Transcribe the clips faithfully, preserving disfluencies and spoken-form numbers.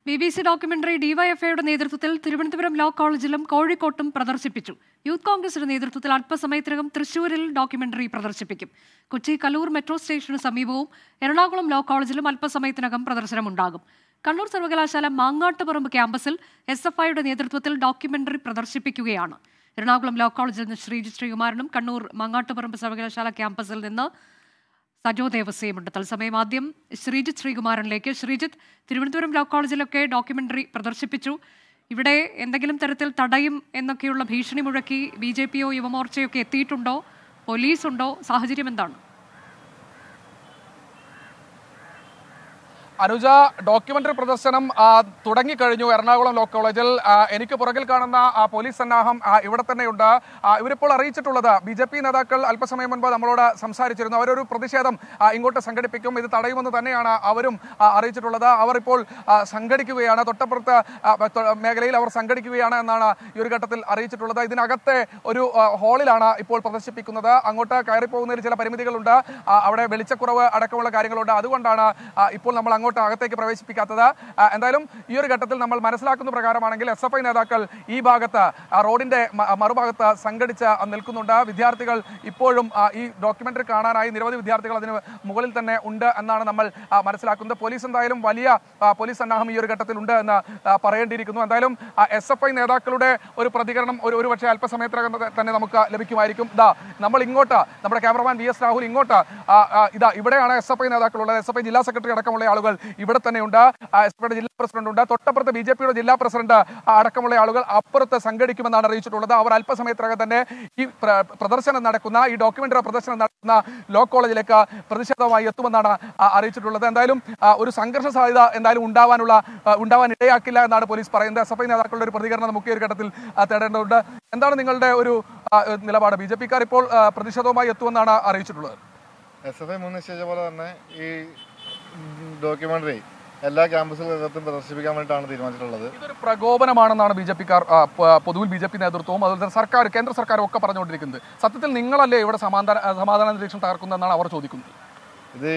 B B C documentary ഡിവൈഎഫ്ഐയുടെ നേതൃത്വത്തിൽ Thiruvananthapuram law കോളേജിലും കോഴിക്കോട്ടും പ്രദർശിപ്പിച്ചു. യൂത്ത് കോൺഗ്രസിന്റെ നേതൃത്വത്തിൽ അല്പസമയത്തിനകം തൃശൂരിൽ ഡോക്യുമെന്ററി പ്രദർശിപ്പിക്കും. കൊച്ചി കലൂർ മെട്രോ സ്റ്റേഷന് സമീപവും എറണാകുളം ലോ കോളേജിലും അല്പസമയത്തിനകം പ്രദർശനമുണ്ടാകും. കണ്ണൂർ സർവകലാശാല മാങ്ങാട്ടുപറമ്പ് ക്യാമ്പസിൽ എസ് എഫ് ഐയുടെ നേതൃത്വത്തിൽ ഡോക്യുമെന്ററി പ്രദർശിപ്പിക്കുകയാണ്. എറണാകുളം ലോ കോളേജിൽ നിന്ന് ശ്രീജിത്ത് ശ്രീകുമാരനും കണ്ണൂർ മാങ്ങാട്ടുപറമ്പ് സർവകലാശാല ക്യാമ്പസിൽ നിന്ന് സജോ ദേവസ്യമുണ്ട്. തത്സമയം ആദ്യം ശ്രീജിത്ത് ശ്രീകുമാരനിലേക്ക്. ശ്രീജിത്ത്, തിരുവനന്തപുരം ലോ കോളേജിലൊക്കെ ഡോക്യുമെന്ററി പ്രദർശിപ്പിച്ചു. ഇവിടെ എന്തെങ്കിലും തരത്തിൽ തടയും എന്നൊക്കെയുള്ള ഭീഷണി മുഴക്കി ബി ജെ പിയോ യുവമോർച്ചയോ ഒക്കെ എത്തിയിട്ടുണ്ടോ? പോലീസുണ്ടോ? സാഹചര്യം എന്താണ്? അനുജ, ഡോക്യുമെന്ററി പ്രദർശനം തുടങ്ങിക്കഴിഞ്ഞു എറണാകുളം ലോ കോളേജിൽ. എനിക്ക് പുറകിൽ കാണുന്ന പോലീസ് സന്നാഹം ഇവിടെ തന്നെയുണ്ട്. ഇവരിപ്പോൾ അറിയിച്ചിട്ടുള്ളത്, ബി ജെ പി നേതാക്കൾ അല്പസമയം മുൻപ് നമ്മളോട് സംസാരിച്ചിരുന്നു. അവരൊരു പ്രതിഷേധം ഇങ്ങോട്ട് സംഘടിപ്പിക്കും, ഇത് തടയുമെന്ന് തന്നെയാണ് അവരും അറിയിച്ചിട്ടുള്ളത്. അവർ ഇപ്പോൾ സംഘടിക്കുകയാണ്, തൊട്ടപ്പുറത്ത് മേഖലയിൽ അവർ സംഘടിക്കുകയാണ് എന്നാണ് ഈ ഒരു ഘട്ടത്തിൽ അറിയിച്ചിട്ടുള്ളത്. ഇതിനകത്തെ ഒരു ഹാളിലാണ് ഇപ്പോൾ പ്രദർശിപ്പിക്കുന്നത്. അങ്ങോട്ട് കയറിപ്പോകുന്നതിൽ ചില പരിമിതികളുണ്ട്, അവിടെ വെളിച്ചക്കുറവ് അടക്കമുള്ള കാര്യങ്ങളുണ്ട്. അതുകൊണ്ടാണ് ഇപ്പോൾ നമ്മൾ അങ്ങോട്ട് അകത്തേക്ക് പ്രവേശിപ്പിക്കാത്തത്. എന്തായാലും ഈ ഒരു ഘട്ടത്തിൽ നമ്മൾ മനസ്സിലാക്കുന്ന പ്രകാരമാണെങ്കിൽ എസ് എഫ് ഐ നേതാക്കൾ ഈ ഭാഗത്ത് റോഡിന്റെ മറുഭാഗത്ത് സംഘടിച്ച് നിൽക്കുന്നുണ്ട്. വിദ്യാർത്ഥികൾ ഇപ്പോഴും ഈ ഡോക്യുമെന്ററി കാണാനായി നിരവധി വിദ്യാർത്ഥികൾ അതിന് മുകളിൽ തന്നെ ഉണ്ട് എന്നാണ് നമ്മൾ മനസ്സിലാക്കുന്നത്. പോലീസ് എന്തായാലും വലിയ പോലീസ് സന്നാഹം ഈ ഒരു ഘട്ടത്തിൽ ഉണ്ട് എന്ന് പറയേണ്ടിയിരിക്കുന്നു. എന്തായാലും എസ് എഫ് ഐ നേതാക്കളുടെ ഒരു പ്രതികരണം ഒരു ഒരു പക്ഷേ അല്പസമയത്തിനകം തന്നെ നമുക്ക് ലഭിക്കുമായിരിക്കും. ഇതാ നമ്മൾ ഇങ്ങോട്ട്, നമ്മുടെ ക്യാമറമാൻ വി എസ് രാഹുൽ ഇങ്ങോട്ട്, ഇതാ ഇവിടെയാണ് എസ് എഫ് ഐ നേതാക്കളുള്ളത്. എസ് എഫ് ഐ ജില്ലാ സെക്രട്ടറി അടക്കമുള്ള ആളുകൾ ഇവിടെ തന്നെയുണ്ട്. എസ് എഫ് ഐയുടെ ജില്ലാ പ്രസിഡന്റ് ഉണ്ട്. തൊട്ടപ്പുറത്ത് ബി ജെ പിയുടെ ജില്ലാ പ്രസിഡന്റ് അടക്കമുള്ള ആളുകൾ അപ്പുറത്ത് സംഘടിക്കുമെന്നാണ് അറിയിച്ചിട്ടുള്ളത്. അവർ അല്പസമയത്തിനകം തന്നെ ഈ പ്രദർശനം നടക്കുന്ന ഈ ഡോക്യുമെന്ററി പ്രദർശനം നടക്കുന്ന ലോ കോളേജിലേക്ക് പ്രതിഷേധവുമായി എത്തുമെന്നാണ് അറിയിച്ചിട്ടുള്ളത്. എന്തായാലും ഒരു സംഘർഷ സാധ്യത എന്തായാലും ഉണ്ടാവാനുള്ള ഉണ്ടാവാൻ ഇടയാക്കില്ല എന്നാണ് പോലീസ് പറയുന്നത്. എസ് എഫ് ഐ നേതാക്കളുടെ ഒരു പ്രതികരണം നമുക്ക് ഈ ഒരു ഘട്ടത്തിൽ തേടേണ്ടതുണ്ട്. എന്താണ് നിങ്ങളുടെ ഒരു നിലപാട്? ബി ജെ പിക്കാർ ഇപ്പോൾ പ്രതിഷേധവുമായി എത്തുമെന്നാണ് അറിയിച്ചിട്ടുള്ളത്. എസ് എഫ് ഐ മുൻ നിശ്ചയിച്ച പോലെ തന്നെ ഈ ഡോക്യുമെന്ററി എല്ലാ ക്യാമ്പസുകൾക്കകത്തും പ്രദർശിപ്പിക്കാൻ വേണ്ടിയിട്ടാണ് തീരുമാനിച്ചിട്ടുള്ളത്. ഇതൊരു പ്രകോപനമാണെന്നാണ് ബി ജെ പിക്കാർ പൊതുവിൽ ബി ജെ പി നേതൃത്വവും അതുപോലെ തന്നെ സർക്കാർ കേന്ദ്ര സർക്കാരും ഒക്കെ പറഞ്ഞുകൊണ്ടിരിക്കുന്നത്. സത്യത്തിൽ നിങ്ങളല്ലേ ഇവിടെ സമാധാന സമാധാന അന്തരീക്ഷം തകർക്കുന്നതെന്നാണ് അവർ ചോദിക്കുന്നത്. ഇത്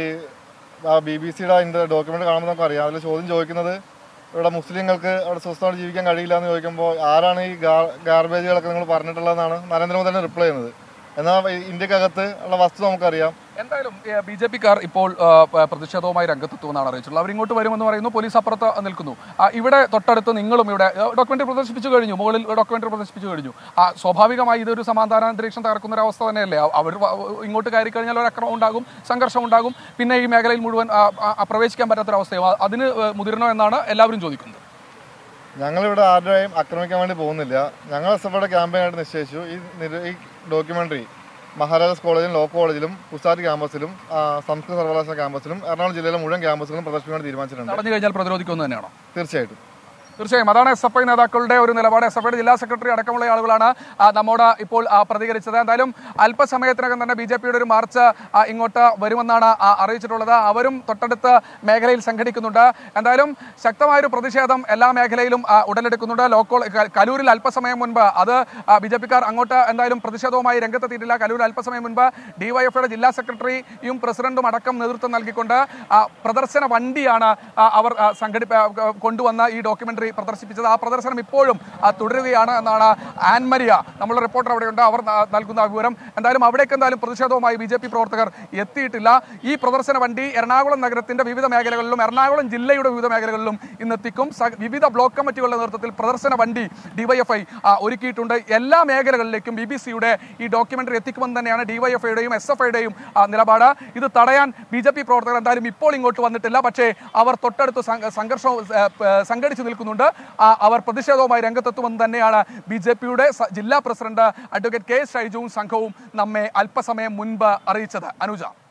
ബി ബി സിയുടെ അതിൻ്റെ ഡോക്യുമെന്റ് കാണുമ്പോൾ നമുക്ക് അറിയാം. അതിൽ ചോദ്യം ചോദിക്കുന്നത് ഇവിടെ മുസ്ലിങ്ങൾക്ക് അവിടെ സ്വസ്ഥമായിട്ട് ജീവിക്കാൻ കഴിയില്ല എന്ന് ചോദിക്കുമ്പോൾ ആരാണ് ഈ ഗാർബേജുകളൊക്കെ നിങ്ങൾ പറഞ്ഞിട്ടുള്ളതെന്നാണ് നരേന്ദ്രമോദി തന്നെ റിപ്ലൈ ചെയ്യുന്നത്. എന്നാൽ ഇന്ത്യക്കകത്ത് ഉള്ള വസ്തു നമുക്കറിയാം. എന്തായാലും ബി ജെ പിക്കാർ ഇപ്പോൾ പ്രതിഷേധവുമായി രംഗത്തെത്തുമെന്നാണ് അറിയിച്ചിട്ടുള്ളത്. അവർ ഇങ്ങോട്ട് വരുമെന്ന് പറയുന്നു, പോലീസ് അപ്പുറത്ത് നിൽക്കുന്നു. ഇവിടെ തൊട്ടടുത്ത് നിങ്ങളും ഇവിടെ ഡോക്യുമെന്ററി പ്രദർശിപ്പിച്ചു കഴിഞ്ഞു, മുകളിൽ ഡോക്യുമെന്ററി പ്രദർശിപ്പിച്ചു കഴിഞ്ഞു. സസ്വാഭാവികമായി ഇതൊരു സമാധാന അന്തരീക്ഷം തകർക്കുന്ന ഒരു അവസ്ഥ തന്നെയല്ലേ? അവർ ഇങ്ങോട്ട് കയറി കഴിഞ്ഞാൽ ഒരു അക്രമം ഉണ്ടാകും, സംഘർഷം ഉണ്ടാകും, പിന്നെ ഈ മേഖലയിൽ മുഴുവൻ പ്രവേശിക്കാൻ പറ്റാത്തൊരവസ്ഥയും. അതിന് മുതിരണോ എന്നാണ് എല്ലാവരും ചോദിക്കുന്നത്. ഞങ്ങളിവിടെ ആരുടെയും ആക്രമിക്കാൻ വേണ്ടി പോകുന്നില്ല. ഞങ്ങൾ എസ് എഫ് ഐയുടെ ക്യാമ്പയിനായിട്ട് നിശ്ചയിച്ചു ഈ ഈ ഡോക്യുമെന്ററി മഹാരാജാസ് കോളേജിലും ലോ കോളേജിലും കുസാരി ക്യാമ്പസിലും സംസ്കൃത സർവകലാശാല ക്യാമ്പസിലും എറണാകുളം ജില്ലയിലെ മുഴുവൻ ക്യാമ്പസുകളും പ്രദർശിപ്പിക്കാൻ തീരുമാനിച്ചിട്ടുണ്ട്. തടഞ്ഞു കഴിഞ്ഞാൽ പ്രതിരോധിക്കുമെന്ന് തന്നെയാണോ? തീർച്ചയായിട്ടും തീർച്ചയായും അതാണ് എസ് എഫ് ഐ നേതാക്കളുടെ ഒരു നിലപാട്. എസ് എഫ് ഐയുടെ ജില്ലാ സെക്രട്ടറി അടക്കമുള്ള ആളുകളാണ് നമ്മോട് ഇപ്പോൾ പ്രതികരിച്ചത്. എന്തായാലും അല്പസമയത്തിനകം തന്നെ ബി ജെ പിയുടെ ഒരു മാർച്ച് ഇങ്ങോട്ട് വരുമെന്നാണ് അറിയിച്ചിട്ടുള്ളത്. അവരും തൊട്ടടുത്ത് മേഖലയിൽ സംഘടിക്കുന്നുണ്ട്. എന്തായാലും ശക്തമായൊരു പ്രതിഷേധം എല്ലാ മേഖലയിലും ഉടലെടുക്കുന്നുണ്ട്. ലോക്കൽ കലൂരിൽ അല്പസമയം മുൻപ് അത് ബി ജെ പിക്കാർ അങ്ങോട്ട് എന്തായാലും പ്രതിഷേധവുമായി രംഗത്തെത്തിയിട്ടില്ല. കലൂരിൽ അല്പസമയം മുൻപ് ഡിവൈഎഫ്ഐയുടെ ജില്ലാ സെക്രട്ടറിയും പ്രസിഡന്റും അടക്കം നേതൃത്വം നൽകിക്കൊണ്ട് പ്രദർശന വണ്ടിയാണ് അവർ സംഘടിപ്പ കൊണ്ടുവന്ന ഈ ഡോക്യുമെന്ററി പ്രദർശിപ്പിച്ചത്. ആ പ്രദർശനം ഇപ്പോഴും തുടരുകയാണ് എന്നാണ് ആൻമരിയ, നമ്മളുടെ റിപ്പോർട്ടർ അവിടെയുണ്ട്, അവർ നൽകുന്ന വിവരം. എന്തായാലും അവിടേക്ക് എന്തായാലും പ്രതിഷേധവുമായി ബി ജെ പി പ്രവർത്തകർ എത്തിയിട്ടില്ല. ഈ പ്രദർശന വണ്ടി എറണാകുളം നഗരത്തിന്റെ വിവിധ മേഖലകളിലും എറണാകുളം ജില്ലയുടെ വിവിധ മേഖലകളിലും ഇന്നെത്തിക്കും. വിവിധ ബ്ലോക്ക് കമ്മിറ്റികളുടെ നേതൃത്വത്തിൽ പ്രദർശന വണ്ടി ഡിവൈഎഫ്ഐ ഒരുക്കിയിട്ടുണ്ട്. എല്ലാ മേഖലകളിലേക്കും ബി ബി സിയുടെ ഈ ഡോക്യുമെന്ററി എത്തിക്കുമെന്ന് തന്നെയാണ് ഡിവൈഎഫ്ഐയുടെയും എസ് എഫ് ഐയുടെയും നിലപാട്. ഇത് തടയാൻ ബി ജെ പി പ്രവർത്തകർ എന്തായാലും ഇപ്പോൾ ഇങ്ങോട്ട് വന്നിട്ടില്ല. പക്ഷേ അവർ തൊട്ടടുത്ത് സംഘർഷം സംഘടിച്ചു നിൽക്കുന്നുണ്ട്. അവർ പ്രതിഷേധവുമായി രംഗത്തെത്തുമെന്ന് തന്നെയാണ് ബി ജെ പിയുടെ ജില്ലാ പ്രസിഡന്റ് അഡ്വക്കേറ്റ് കെ ഷൈജുവും സംഘവും നമ്മെ അല്പസമയം മുൻപ് അറിയിച്ചത്. അനുജ.